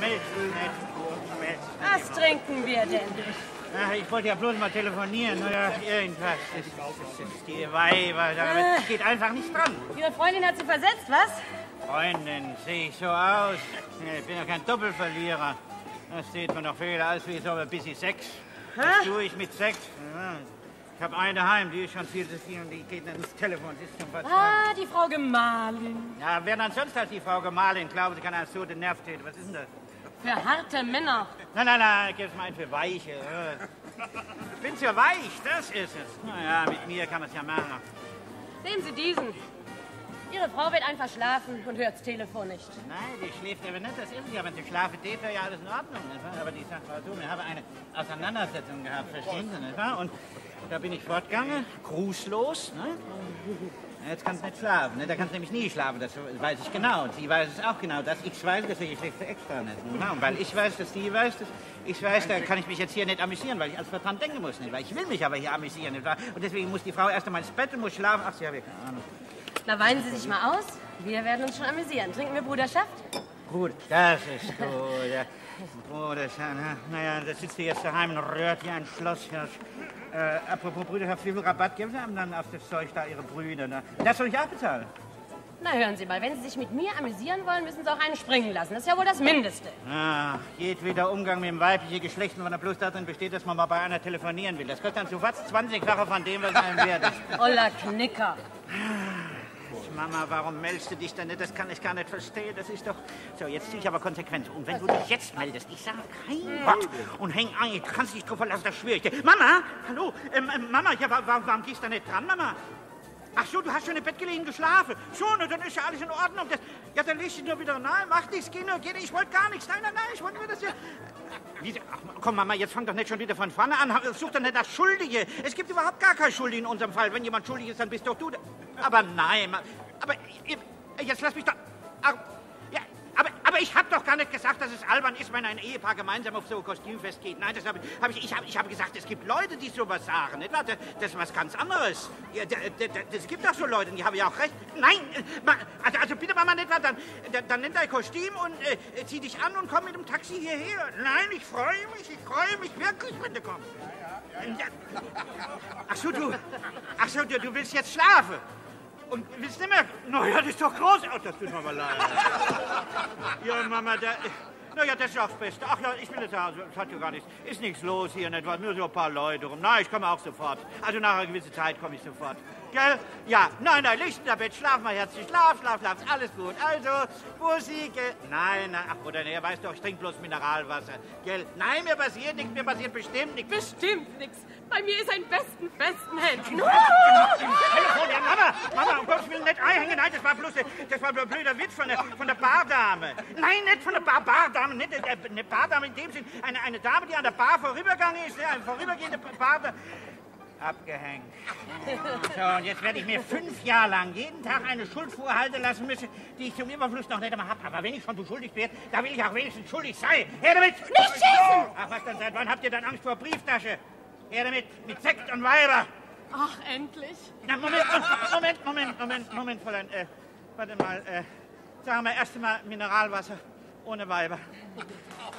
Schmelz. Was trinken wir denn? Ach, ich wollte ja bloß mal telefonieren oder irgendwas. Das ist die Weiber, das geht einfach nicht dran. Ihre Freundin hat Sie versetzt, was? Freundin, sehe ich so aus? Ich bin ja kein Doppelverlierer. Das sieht mir noch viel aus wie so ein bisschen Sex. Was tue ich mit Sex? Ich habe eine daheim, die ist schon viel zu viel und die geht nicht ins Telefon. Sie ist schon die Frau Gemahlin. Ja, wer dann sonst als die Frau Gemahlin? Glauben Sie, kann einem so den Nerv treten. Was ist denn das? Für harte Männer. Nein, gib's mal einen für Weiche. Ich bin so weich, das ist es. Naja, mit mir kann man es ja machen. Sehen Sie diesen. Ihre Frau wird einfach schlafen und hört das Telefon nicht. Nein, die schläft aber nicht, das ist sie. Aber wenn sie schlafen tät, wäre ja alles in Ordnung. Nicht wahr? Aber die sagt mal so, wir haben eine Auseinandersetzung gehabt, verstehen Sie, nicht wahr? Und da bin ich fortgegangen, grußlos. Ne? Jetzt kannst du nicht schlafen, ne? Da kannst du nämlich nie schlafen, das weiß ich genau. Und sie weiß es auch genau, dass ich weiß, deswegen schläft sie extra nicht. Ne? Und weil ich weiß, dass sie weiß, dass ich weiß, da kann ich mich jetzt hier nicht amüsieren, weil ich als dran denken muss. Nicht? Weil ich will mich aber hier amüsieren. Nicht wahr? Und deswegen muss die Frau erst einmal ins Bett und muss schlafen. Ach, sie habe keine Ahnung. Na, weinen Sie sich mal aus. Wir werden uns schon amüsieren. Trinken wir Bruderschaft? Gut, das ist gut. Ja. Bruderschaft, naja, da sitzt ihr jetzt daheim und rührt wie ein Schlosshirsch. Apropos Brüderschaft, wie viel Rabatt geben Sie einem dann auf das Zeug da, Ihre Brüder? Ne? Das soll ich auch bezahlen? Na, hören Sie mal, wenn Sie sich mit mir amüsieren wollen, müssen Sie auch einen springen lassen. Das ist ja wohl das Mindeste. Jedweder Umgang mit dem weiblichen Geschlecht, wenn er bloß darin besteht, dass man mal bei einer telefonieren will. Das kostet dann so fast 20-fache von dem, was einem wert ist. Oller Knicker. Mama, warum meldest du dich denn nicht? Das kann ich gar nicht verstehen. Das ist doch... So, jetzt ziehe ich aber Konsequenz. Und wenn du dich jetzt meldest, ich sage kein Wort und häng an, du kannst dich drauf verlassen, das schwöre ich dir. Mama, hallo, Mama, ja, warum gehst du nicht dran, Mama? Ach so, du hast schon im Bett gelegen geschlafen. So, na, dann ist ja alles in Ordnung. Ja, dann legst du dich nur wieder rein. Mach nichts, geh nur, ich wollte gar nichts. Nein, ich wollte nur das hier... Ach, komm, Mama, jetzt fang doch nicht schon wieder von vorne an. Such doch nicht das Schuldige. Es gibt überhaupt gar keinen Schuldigen in unserem Fall. Wenn jemand schuldig ist, dann bist doch du... Aber nein, aber jetzt lass mich doch... Ja, aber ich habe doch gar nicht gesagt, dass es albern ist, wenn ein Ehepaar gemeinsam auf so ein Kostümfest geht. Nein, ich habe gesagt, es gibt Leute, die sowas sagen. Nicht wahr? Das ist was ganz anderes. Ja, das gibt doch so Leute, die haben ja auch recht. Nein, also bitte, Mama, nicht wahr? Dann nimm dein Kostüm und zieh dich an und komm mit dem Taxi hierher. Nein, ich freue mich wirklich, wenn du kommst. Ja. Ach so, du willst jetzt schlafen. Und willst nicht mehr? Naja, das ist doch groß. Ach, das tut mir mal leid. Ja, Mama, naja, das ist auch das Beste. Ach ja, ich bin jetzt zu Hause. Es hat ja gar nichts. Ist nichts los hier, nicht wahr? Nur so ein paar Leute rum. Nein, ich komme auch sofort. Also nach einer gewissen Zeit komme ich sofort. Gell? Ja, nein, liegt in der Bett. Schlaf mal herzlich. Schlaf. Ist alles gut. Also, Musik. Nein, ach, Bruder, er weiß doch, ich trinke bloß Mineralwasser. Gell? Nein, mir passiert nichts. Mir passiert bestimmt nichts. Bestimmt nichts. Bei mir ist ein festen Händen. Telefon, ja, Mama, um Gottes Willen nicht einhängen. Nein, das war ein blöder Witz von der Bardame. Nein, nicht von der Bardame, nicht eine Bardame in dem Sinn. Eine Dame, die an der Bar vorübergegangen ist, eine vorübergehende Bardame. Abgehängt. So, und jetzt werde ich mir 5 Jahre lang jeden Tag eine Schuld vorhalten lassen müssen, die ich zum Überfluss noch nicht einmal habe. Aber wenn ich schon beschuldigt werde, da will ich auch wenigstens schuldig sein. Her damit! Nicht schießen! Ach, was denn, seit wann habt ihr dann Angst vor Brieftasche? Her damit, mit Sekt und Weiber. Ach, endlich. Na, Moment, Fräulein. Warte mal, sagen wir erst einmal Mineralwasser ohne Weiber.